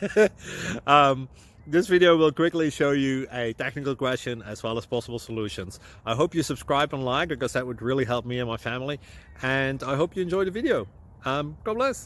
This video will quickly show you a technical question as well as possible solutions. I hope you subscribe and like, because that would really help me and my family. And I hope you enjoy the video. God bless.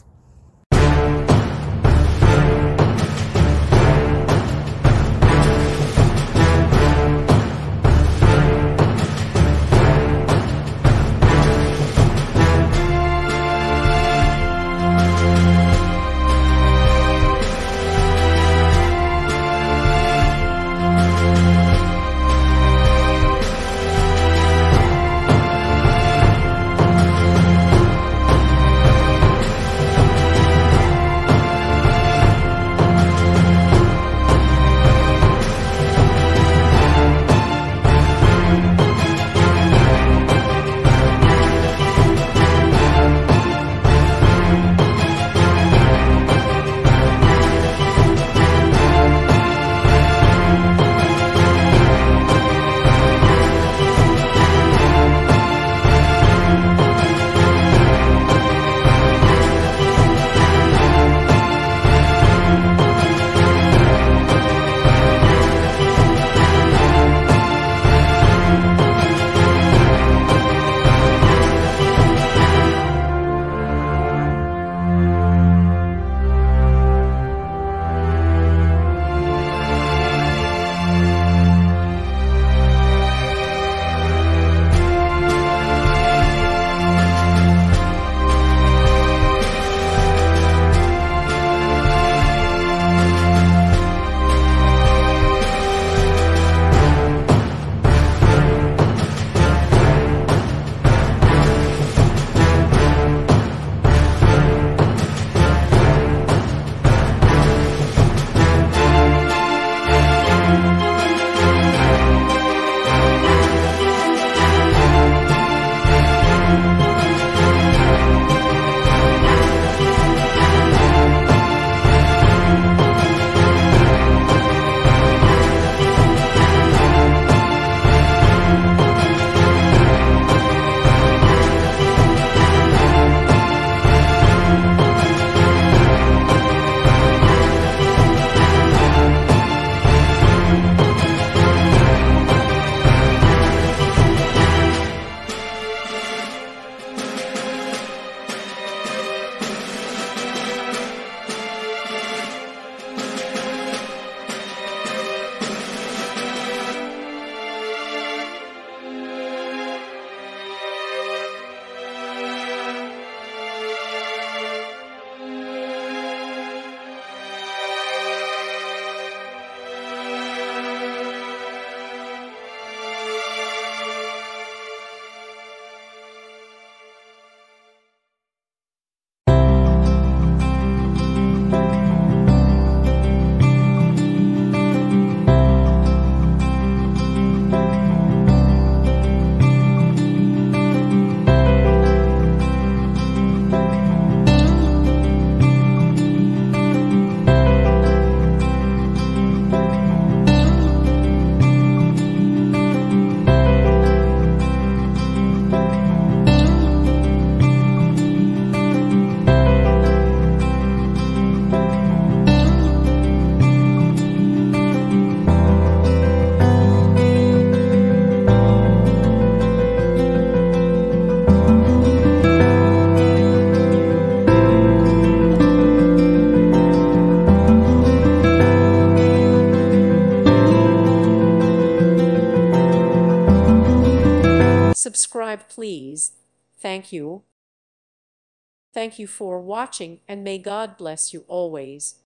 Subscribe, please. Thank you. Thank you for watching, and may God bless you always.